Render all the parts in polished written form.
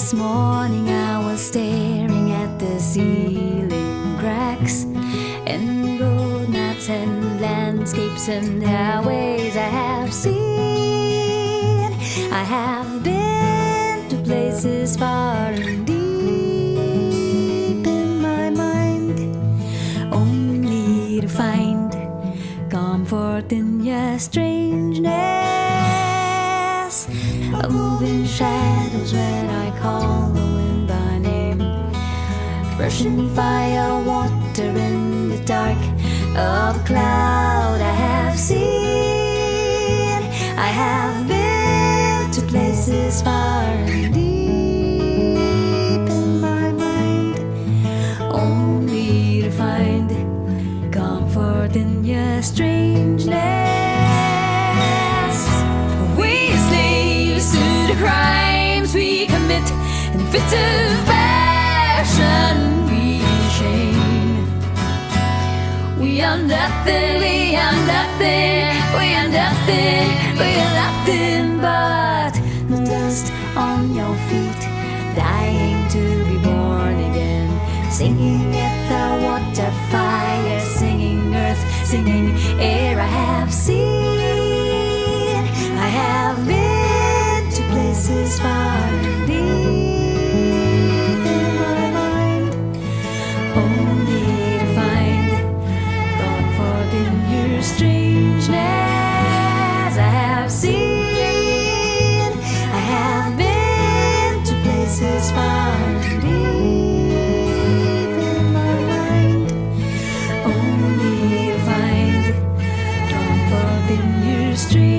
This morning I was staring at the ceiling cracks and road maps and landscapes and highways I have seen. I have been to places far and deep in my mind, only to find comfort in your strangeness, of moving shadows when I call the wind by name, brushing fire water in the dark of a cloud I have seen. I have been to places far and deep in my mind, only to find comfort in your strangeness. We slaves to the crimes we commit, and fits of passion we shame. We are nothing, we are nothing, we are nothing, we are nothing but the dust on your feet, dying to be born again, singing ether, water, fire, singing earth, singing air I have seen. I have been to places far and deep in my mind, only to find comfort in your strangeness. I have seen, I have been to places far and deep in my mind, only to find comfort in your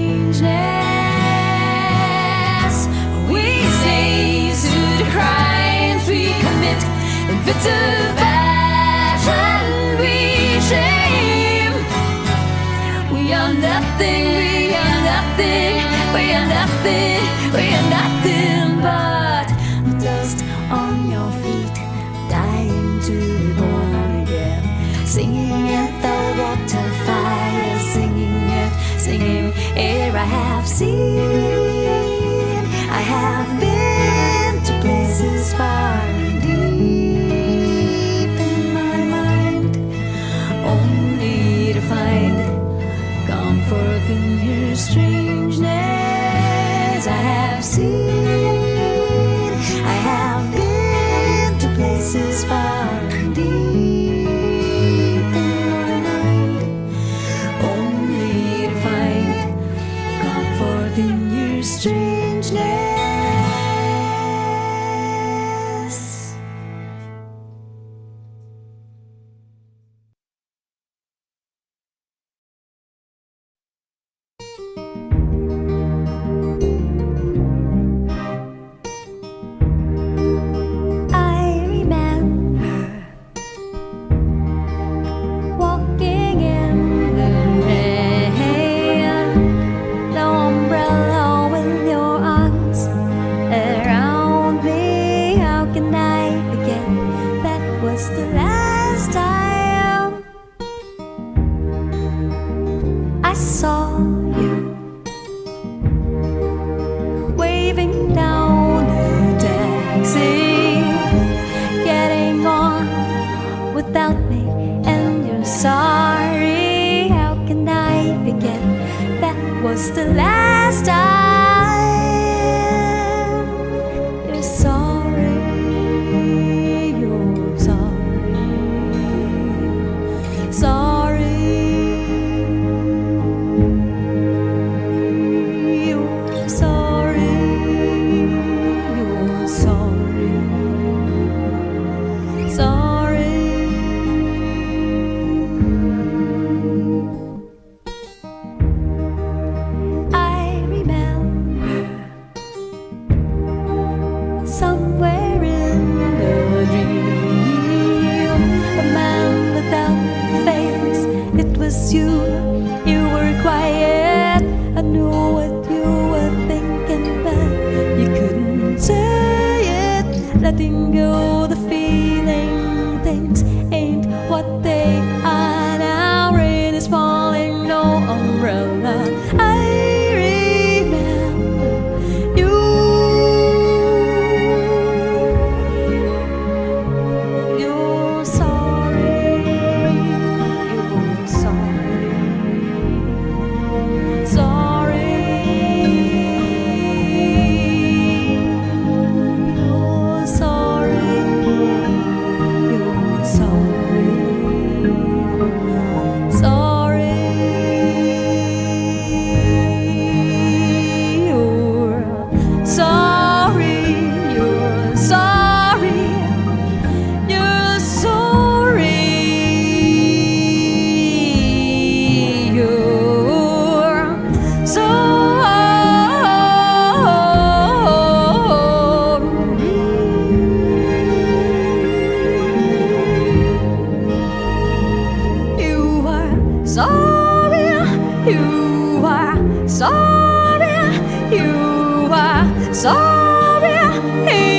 strangeness. We slaves to the crimes we commit, and fits of passion we shame. We are nothing, we are nothing, we are nothing, we are nothing but the dust on your feet, dying to be born again, singing at the water, fire, singing earth, singing air I have seen. I have been to places far and deep in my mind, only to find comfort in your strangeness. I have seen, I have been to places far and deep in my mind, only to find comfort in your strangeness. I remember walking in the rain, the umbrella with your arms around me. How can I forget that was the last time I saw you waving down the taxi, getting on without me, and you're sorry. How can I forget that was the last time? You're sorry, you're sorry, sorry. You're sorry, you're sorry, sorry. I You are sorry, you are sorry.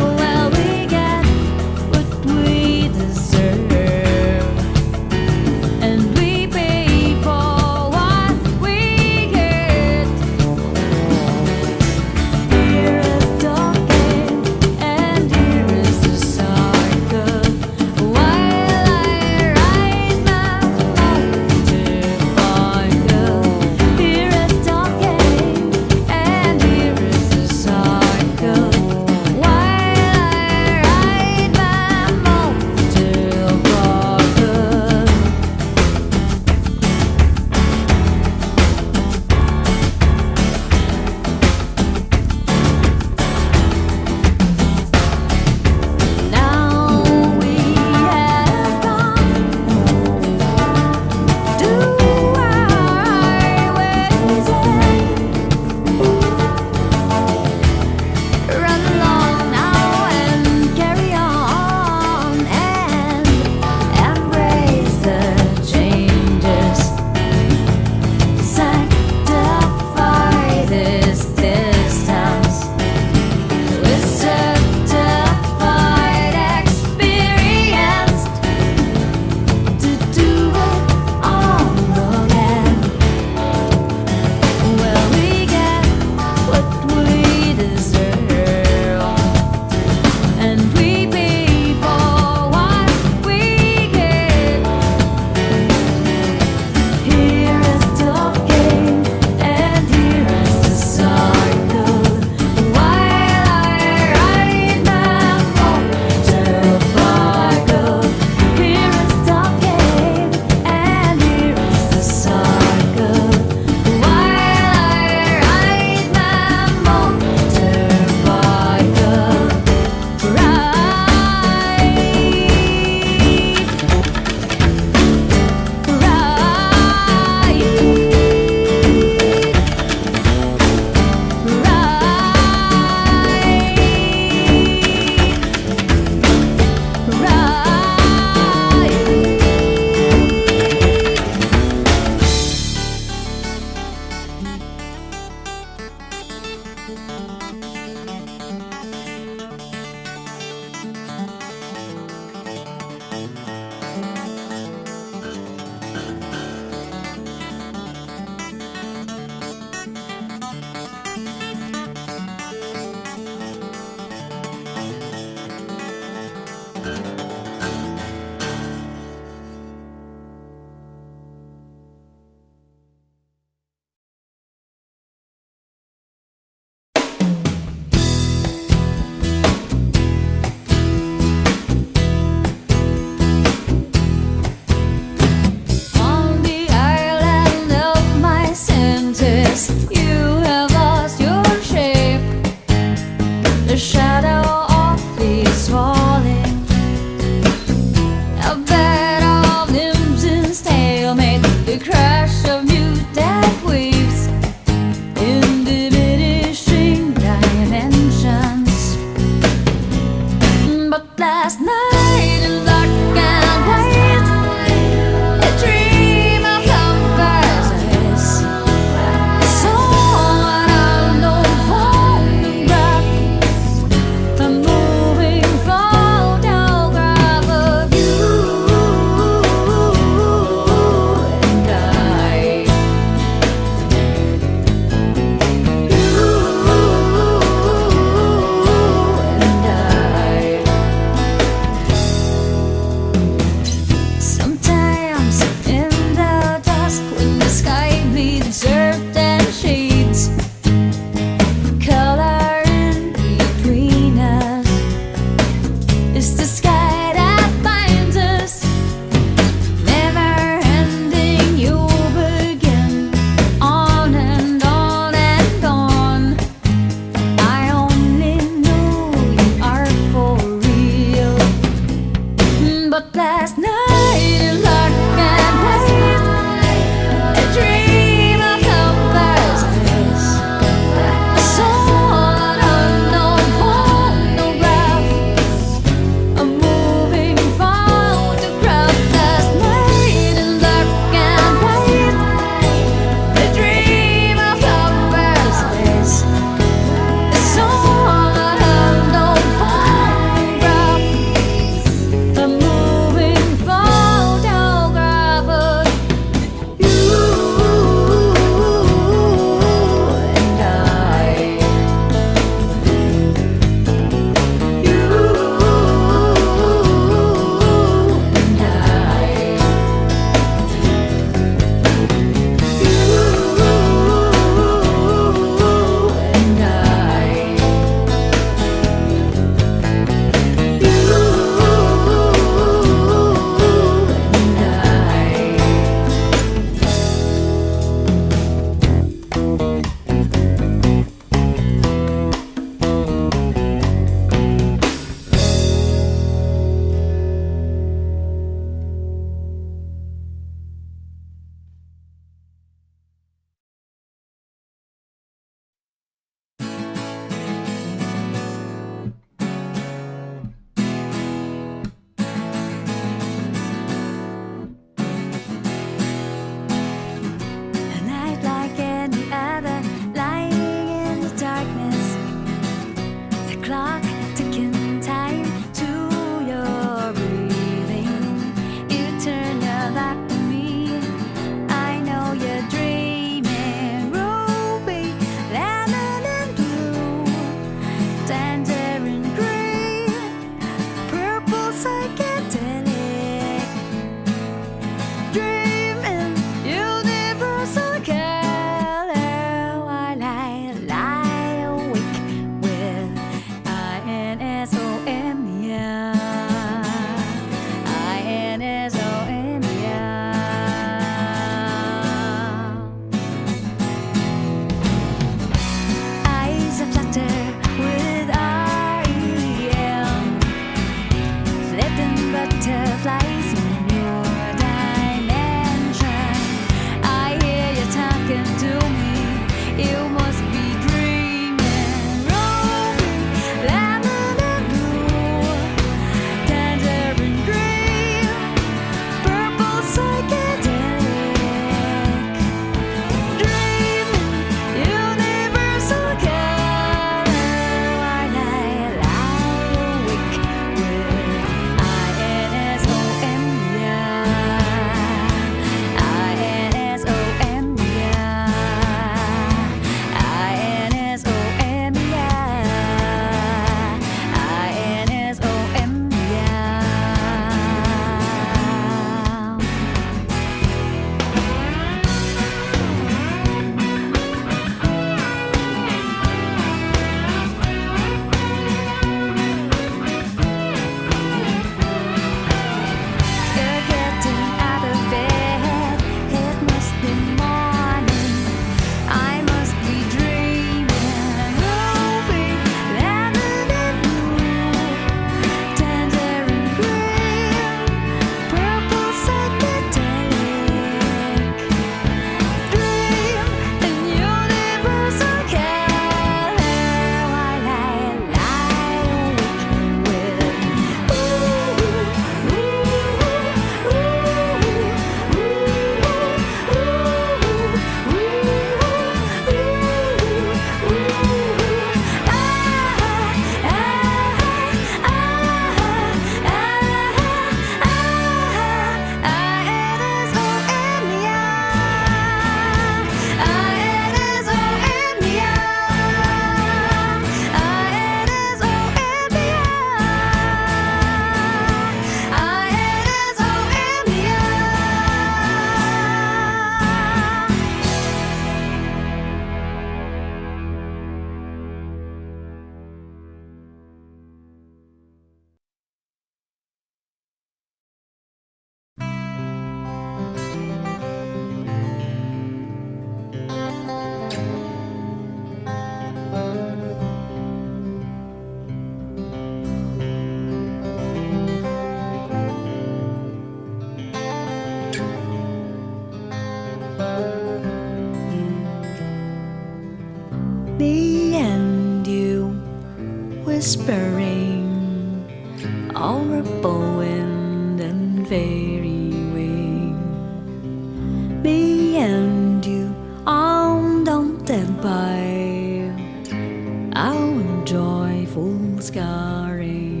Me and you whispering over wind and fairy wing. Me and you on daunted by our joyful scarring.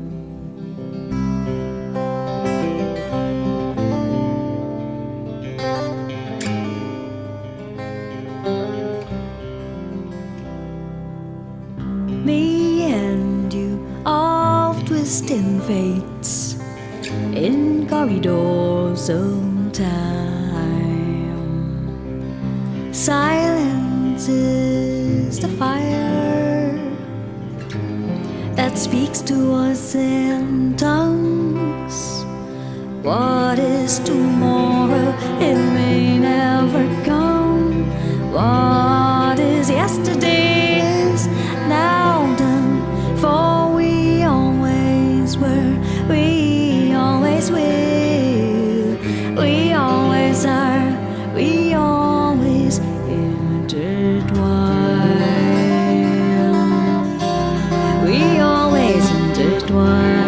Me and you of twisting fates in corridors of time. Silence is the fire that speaks to us in tongues. What is tomorrow? It may never come. What is yesterday is now done. For we always were, we always will, we always are, we always intertwine. We always intertwine.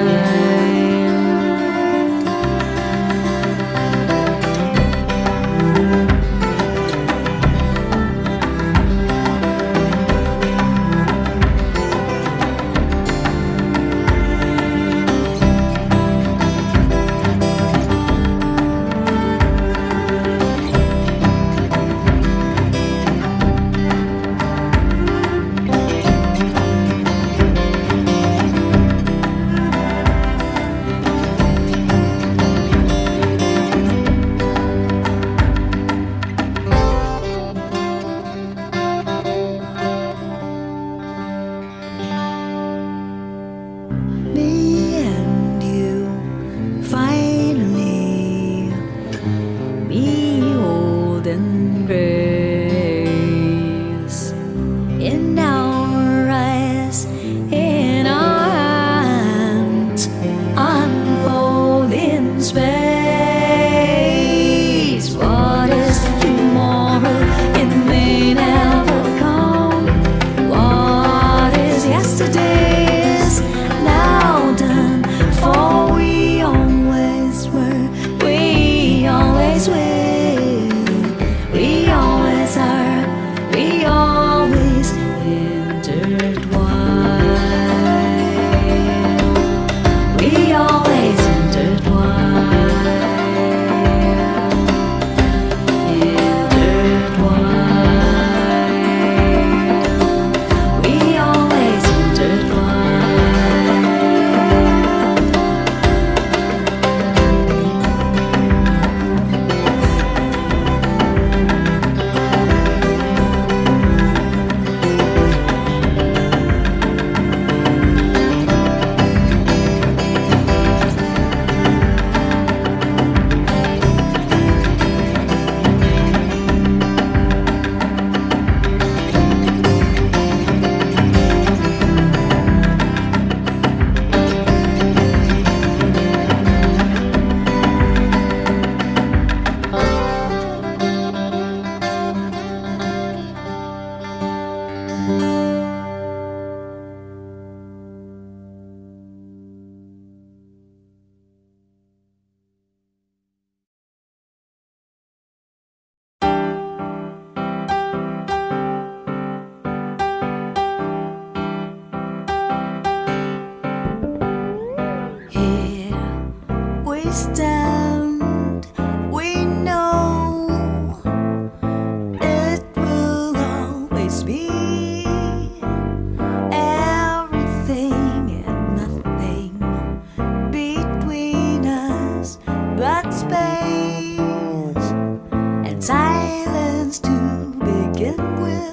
Stand, we know it will always be everything and nothing between us but space and silence to begin with.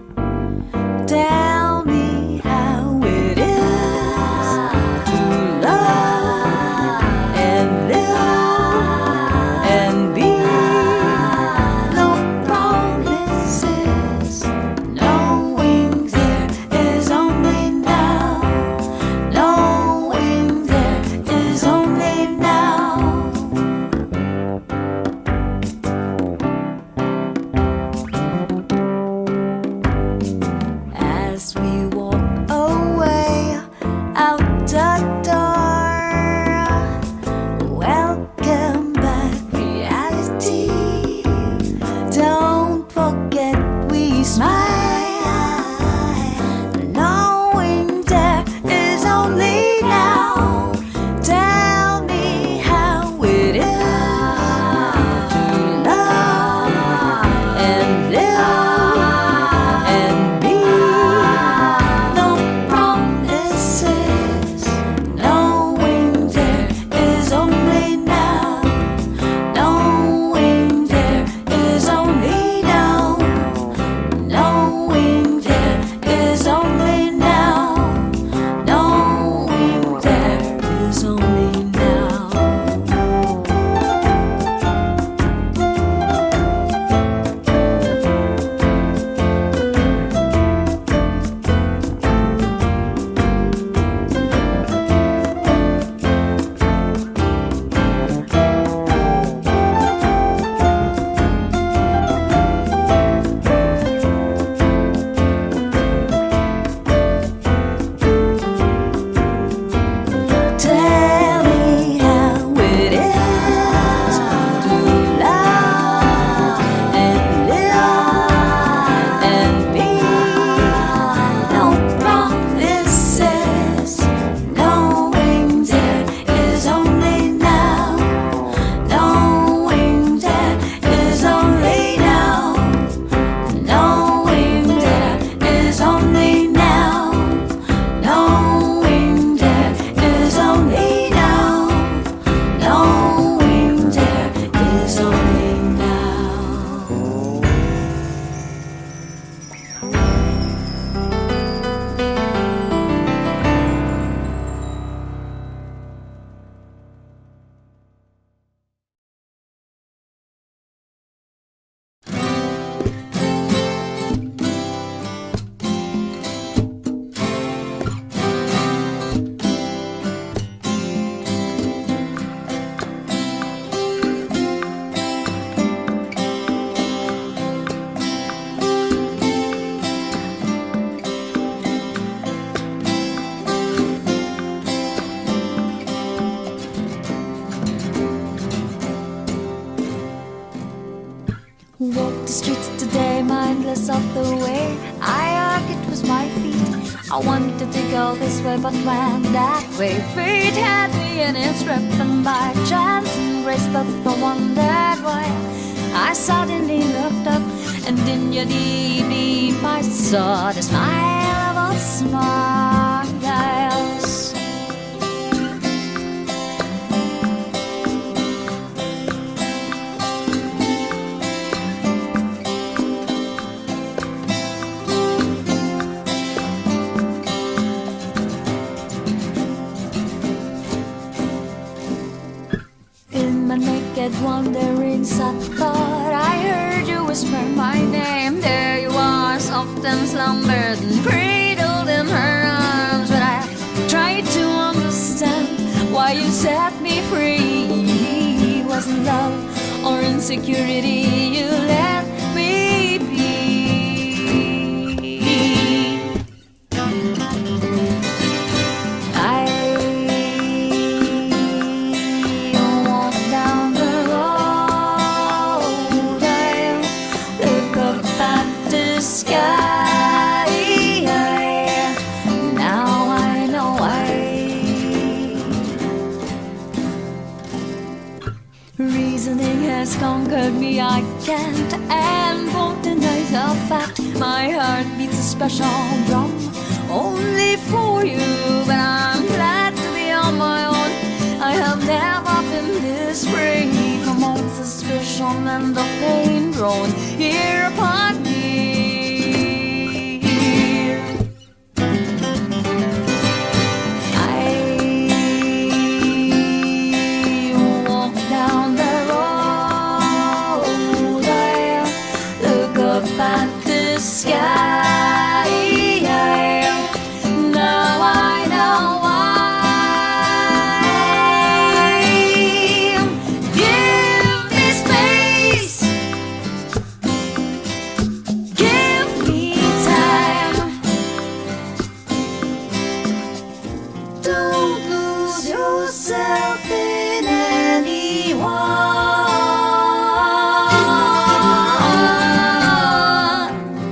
Tell me how it is to love and live and be. No promises, knowing there is only now, knowing there is only now. Walk the streets today, mindless of the way. I argued it was my feet. I wanted to go this way, but went that way. Fate had me in its grip, and by chance and grace both wondered why. I suddenly looked up, and in your deep, deep eyes saw the smile of a smiles. In my naked wanderings I thought I heard you whisper my name. There you are, soft and slumbered and cradled in her arms. But I tried to understand why you set me free. Wasn't love or insecurity, you let me be. Reasoning has conquered me, I can't and won't deny the fact. My heart beats a special drum only for you, but I'm glad to be on my own. I have never been this free from all suspicion and the pain thrown here upon me. Yourself in anyone.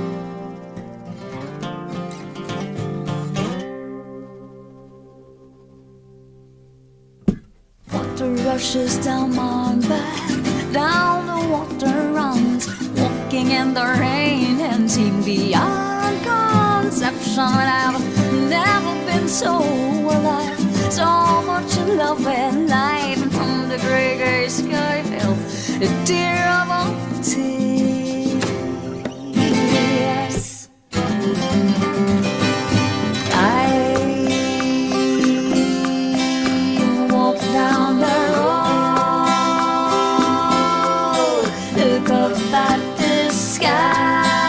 Water rushes down my back, down the water runs, walking in the rain and seem beyond conception. I've never been so alive, so much in love with life, and from the grey, grey sky fell a tear of a tears. I walk down the road, look up at the sky.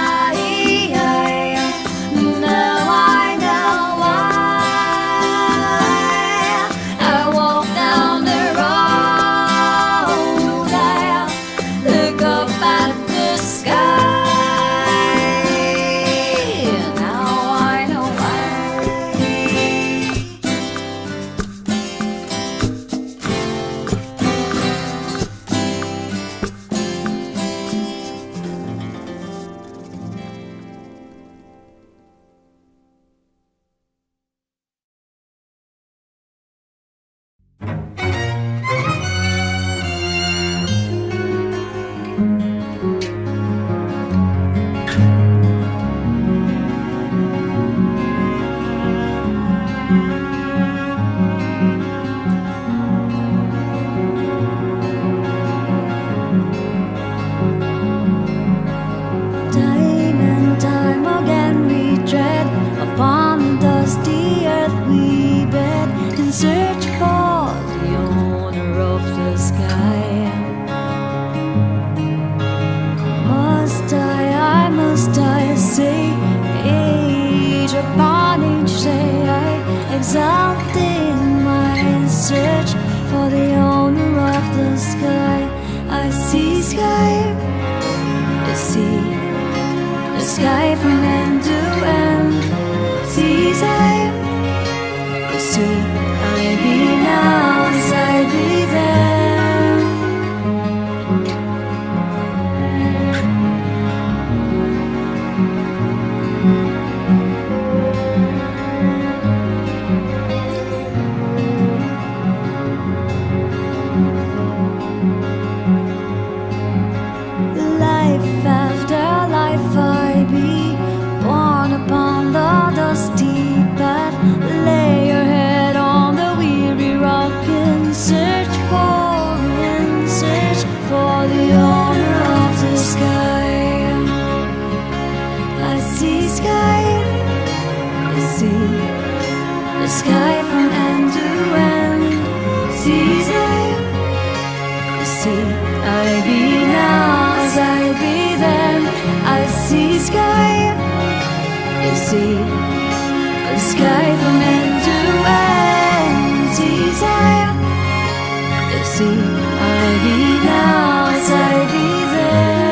Search for the owner of the sky. Must I say, age upon age day, I exalt in my search for the owner of the sky. I see sky, I see the sky from end to end. Seas I see. I be now as I be then. life after life I be born upon the dusty path. Lay your head on the weary rock and search for the owner of the sky. I see sky, I see the sky from end to end. See I be now as I be then. I see sky, I see the sky from end to end. See I see I be now as I be then.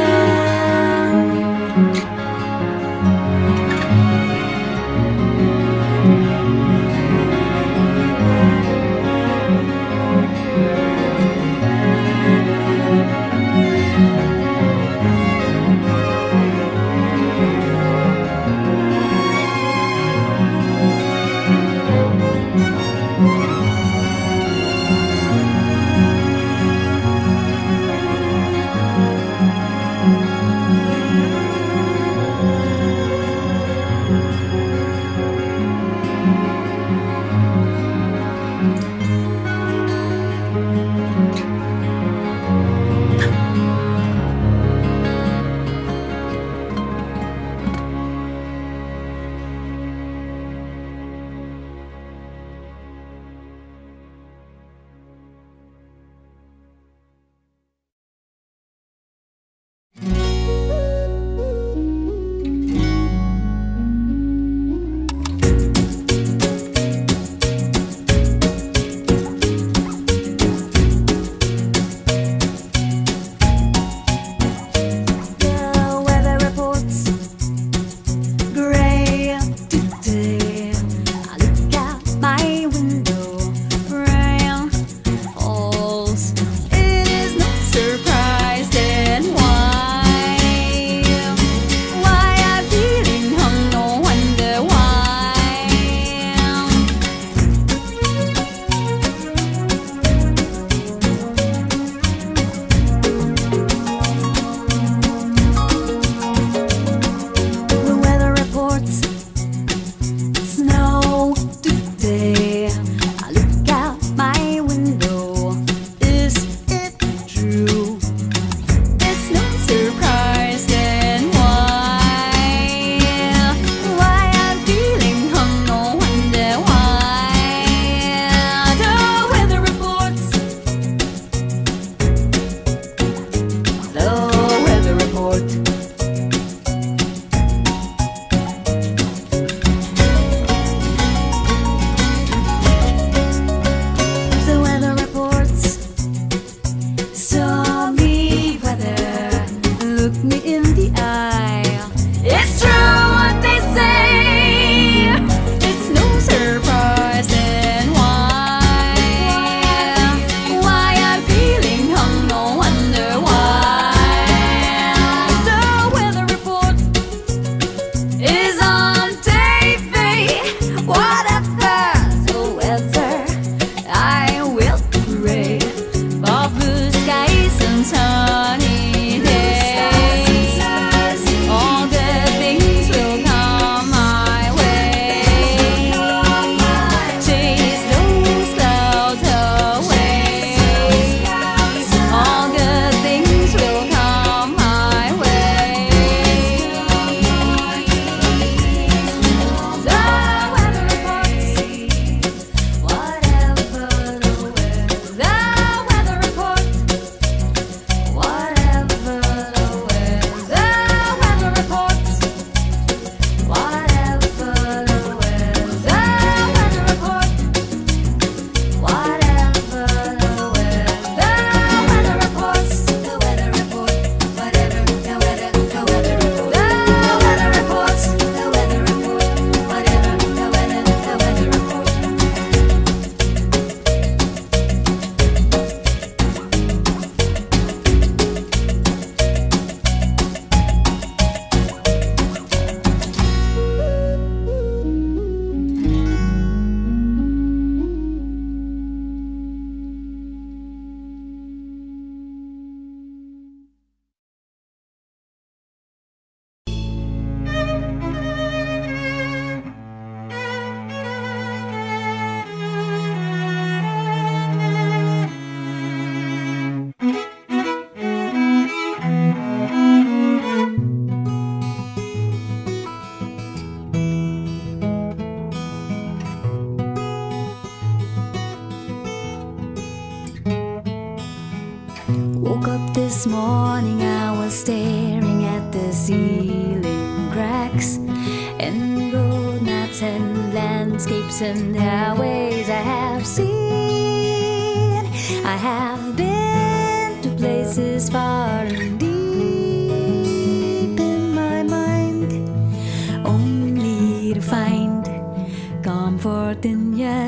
This morning I was staring at the ceiling cracks and road maps and landscapes and highways I have seen. I have been to places far and deep in my mind, only to find comfort in your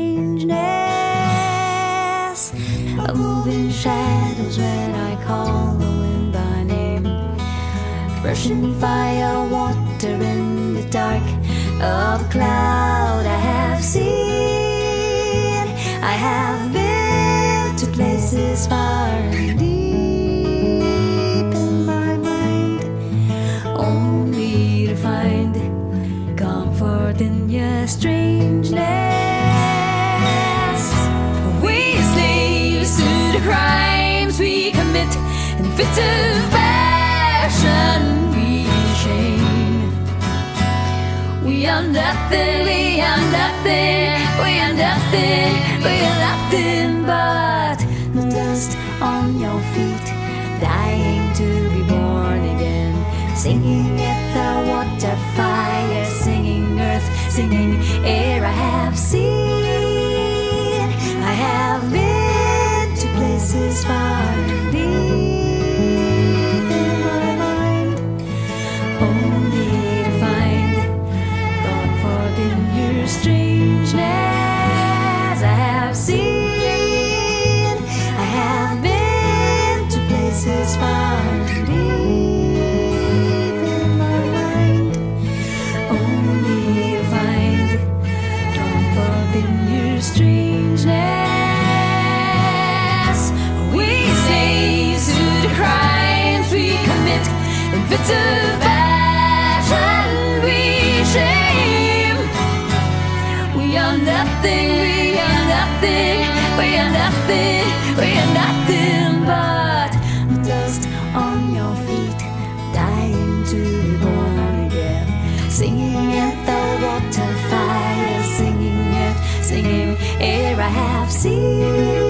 strangeness. Of moving shadows when I call the wind by name, brushing fire water in the dark of a cloud I have seen. I have been to places far and deep in my mind, only to find comfort in your strangeness. We slaves to the crimes we commit, and fits of passion we shame. We are nothing, we are nothing, we are nothing, we are nothing but the dust on your feet, dying to be born again, singing at the water, fire, singing earth, singing air I have seen. I have been to places far and deep in my mind, only to find comfort in your strangeness. I have seen, I have been to places far and deep in my mind, only to find comfort in your strangeness. We slaves to the crimes we commit, and fits of passion we shame. We are nothing, we are nothing, we are nothing, we are nothing but the dust on your feet, dying to be born again, singing at the water, fire, singing earth, singing air I have seen.